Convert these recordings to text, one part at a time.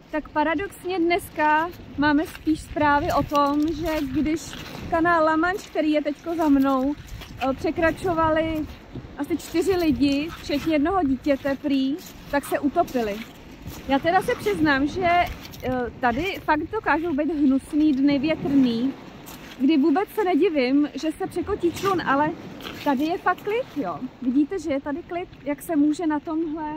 Tak paradoxně dneska máme spíš zprávy o tom, že když kanál La Manche, který je teďko za mnou, překračovali asi 4 lidi, včetně jednoho dítěte prý, tak se utopili. Já teda se přiznám, že tady fakt dokážou být hnusný dny, větrný, kdy vůbec se nedivím, že se překotí člun, ale tady je fakt klid, jo. Vidíte, že je tady klid, jak se může na tomhle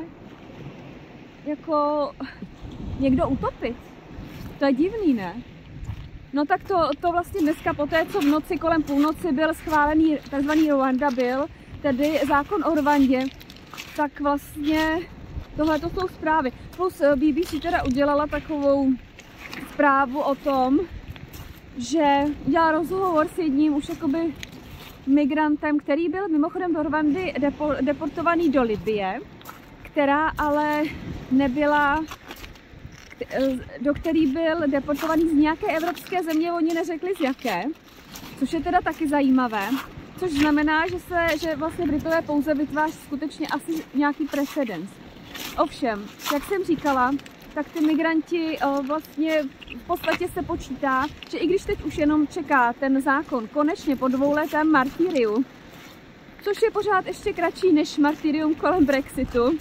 jako někdo utopit. To je divný, ne? No tak to vlastně dneska poté, co v noci kolem půlnoci byl schválený tzv. Rwanda Bill, tedy zákon o Rwandě, tak vlastně tohle to jsou zprávy. Plus BBC teda udělala takovou zprávu o tom, že udělala rozhovor s jedním už jakoby migrantem, který byl mimochodem do Rwandy deportovaný do Libye, která ale nebyla, do který byl deportovaný z nějaké evropské země, oni neřekli z jaké, což je teda taky zajímavé, což znamená, že vlastně Britové pouze vytváří skutečně asi nějaký precedens. Ovšem, jak jsem říkala, tak ty migranti vlastně v podstatě se počítá, že i když teď už jenom čeká ten zákon konečně po 2letém martyriu, což je pořád ještě kratší než martyrium kolem Brexitu,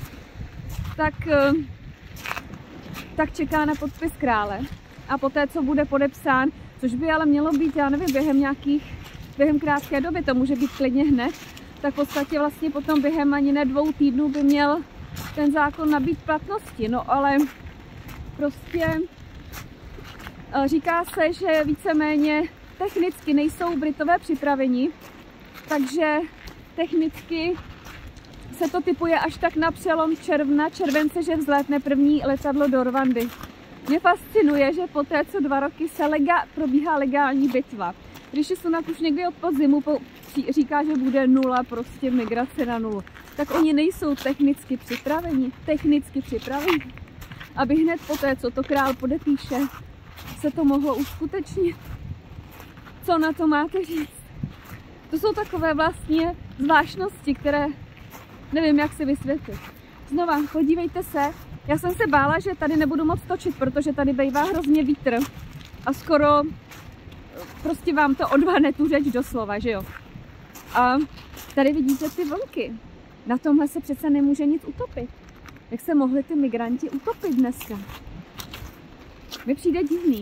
tak čeká na podpis krále. A poté, co bude podepsán, což by ale mělo být, já nevím, během krátké doby, to může být klidně hned, tak v podstatě vlastně potom během ani ne 2 týdnů by měl ten zákon nabýt platnosti. No ale prostě říká se, že víceméně technicky nejsou Britové připraveni, takže technicky se to typuje až tak na přelom července, že vzlétne první letadlo do Rwandy. Mě fascinuje, že poté, co 2 roky probíhá legální bitva. Rishi Sunak už někdy od podzimu říká, že bude 0, prostě migrace na 0. Tak oni nejsou technicky připraveni. Aby hned poté, co to král podepíše, se to mohlo uskutečnit. Co na to máte říct? To jsou takové vlastně zvláštnosti, které nevím, jak si vysvětlit. Znova, podívejte se, já jsem se bála, že tady nebudu moc točit, protože tady bývá hrozně vítr a skoro prostě vám to odvane tu řeč doslova, že jo. A tady vidíte ty vlky. Na tomhle se přece nemůže nic utopit. Jak se mohli ty migranti utopit dneska? Mi přijde divný.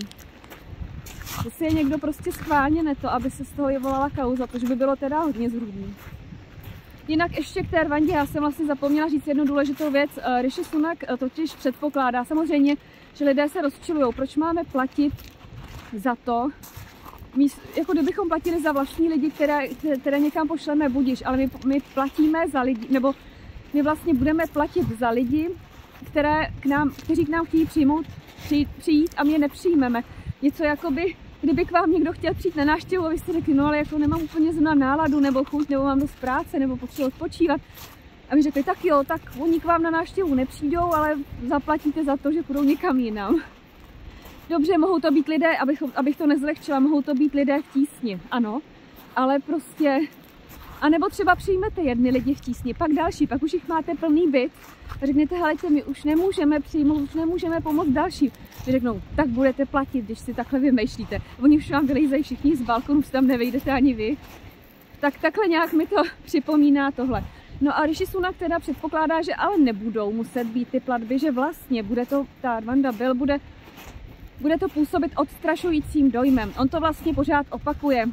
Že si je někdo prostě schválně neto, aby se z toho je volala kauza, což by bylo teda hodně zrůdný. Jinak ještě k té Rwandě, já jsem vlastně zapomněla říct jednu důležitou věc. Rishi Sunak totiž předpokládá samozřejmě, že lidé se rozčilujou. Proč máme platit za to, jako kdybychom platili za vlastní lidi, které někam pošleme, budiš, ale my platíme za lidi, nebo my vlastně budeme platit za lidi, kteří k nám chtějí přijít a my je nepřijmeme. Něco jakoby, kdyby k vám někdo chtěl přijít na návštěvu a vy jste řekli, no ale jako nemám úplně zrovna náladu, nebo chuť, nebo mám dost práce, nebo potřebuji odpočívat. A my řekli, tak jo, tak oni k vám na návštěvu nepřijdou, ale zaplatíte za to, že půjdou někam jinam. Dobře, mohou to být lidé, abych to nezlehčila, mohou to být lidé v tísni, ano, ale prostě, anebo třeba přijmete jedny lidi v tísni, pak další, pak už jich máte plný byt a řeknete, helejte, my už nemůžeme přijmout, už nemůžeme pomoct dalším. Vy řeknou, tak budete platit, když si takhle vymýšlíte. Oni už vám vylejzají všichni z balkonu, už tam nevejdete ani vy. Tak takhle nějak mi to připomíná tohle. No a Rishi Sunak teda předpokládá, že ale nebudou muset být ty platby, že vlastně bude to, ta Rwanda Bill bude to působit odstrašujícím dojmem. On to vlastně pořád opakuje,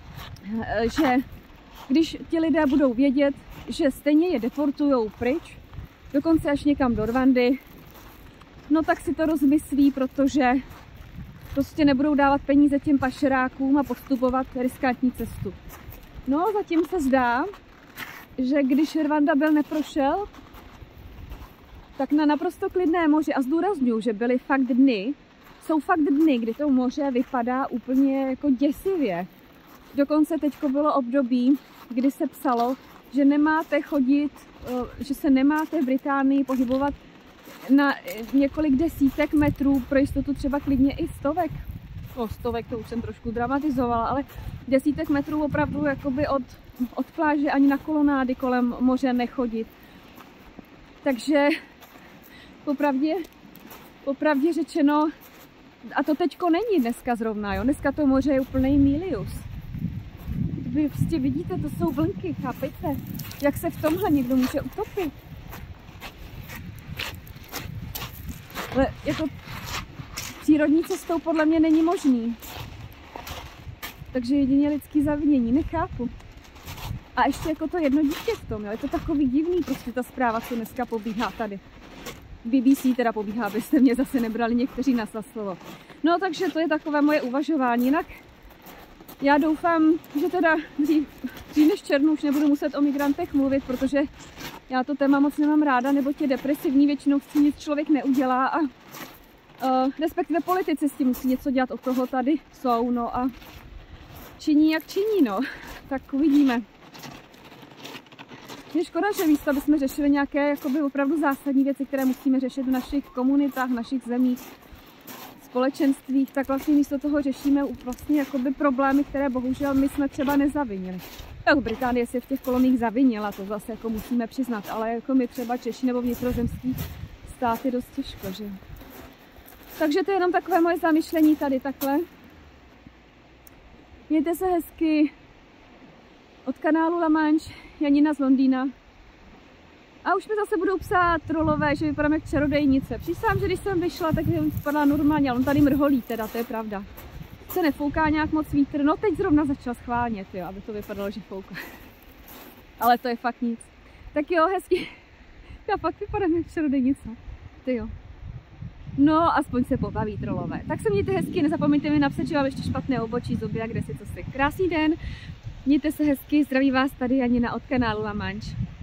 že když ti lidé budou vědět, že stejně je deportujou pryč, dokonce až někam do Rwandy, no tak si to rozmyslí, protože prostě nebudou dávat peníze těm pašerákům a postupovat riskantní cestu. No zatím se zdá, že když Rwanda Bill neprošel, tak na naprosto klidné moři, a zdůrazňuji, že byly fakt dny, jsou fakt dny, kdy to moře vypadá úplně jako děsivě. Dokonce teďko bylo období, kdy se psalo, že nemáte chodit, že se nemáte v Británii pohybovat na několik desítek metrů, pro jistotu třeba klidně i stovek. No stovek to už jsem trošku dramatizovala, ale desítek metrů opravdu jakoby od pláže ani na kolonády kolem moře nechodit. Takže popravdě popravdě řečeno, a to teďko není dneska zrovna, jo, dneska to moře je úplný milius. Vy prostě vidíte, to jsou vlnky, chápejte, jak se v tomhle někdo může utopit. Ale jako přírodní cestou podle mě není možný. Takže jedině lidský zavinění, nechápu. A ještě jako to jedno dítě v tom, jo, je to takový divný prostě ta zpráva, co dneska pobíhá tady. BBC teda pobíhá, abyste mě zase nebrali někteří na slovo. No takže to je takové moje uvažování. Jinak já doufám, že teda dřív než červnu už nebudu muset o migrantech mluvit, protože já to téma moc nemám ráda, nebo tě depresivní, většinou s tím nic člověk neudělá a respektive politici s tím musí něco dělat, od toho tady jsou, no a činí jak činí, no, tak uvidíme. Je škoda, že místo, aby jsme řešili nějaké jakoby opravdu zásadní věci, které musíme řešit v našich komunitách, v našich zemích, společenstvích, tak vlastně místo toho řešíme vlastně jakoby problémy, které bohužel my jsme třeba nezavinili. Tak Británie si v těch koloniích zavinila, to zase jako musíme přiznat, ale jako my třeba Češi nebo vnitrozemský státy dost těžko, že? Takže to je jenom takové moje zamyšlení tady takhle. Mějte se hezky. Od kanálu La Manche, Janina z Londýna. A už mi zase budou psát trolové, že vypadám jak čarodejnice. Přísám, že když jsem vyšla, tak jsem vypadala normálně, ale on tady mrholí teda, to je pravda. Se nefouká nějak moc vítr, no teď zrovna začal schválně, jo, aby to vypadalo, že fouká. Ale to je fakt nic. Tak jo, hezky. Já fakt vypadám jak čarodejnice. Ty jo. No, aspoň se pobaví trolové. Tak se mějte hezky, nezapomeňte mi napsat, že mám ještě špatné obočí, zuby a kde si co si. Krásný den, mějte se hezky, zdraví vás tady Janina od kanálu La Manche.